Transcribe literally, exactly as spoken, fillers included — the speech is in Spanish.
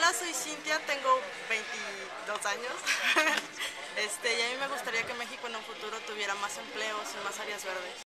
Hola, soy Cintia, tengo veintidós años. Este, y a mí me gustaría que México en un futuro tuviera más empleos y más áreas verdes.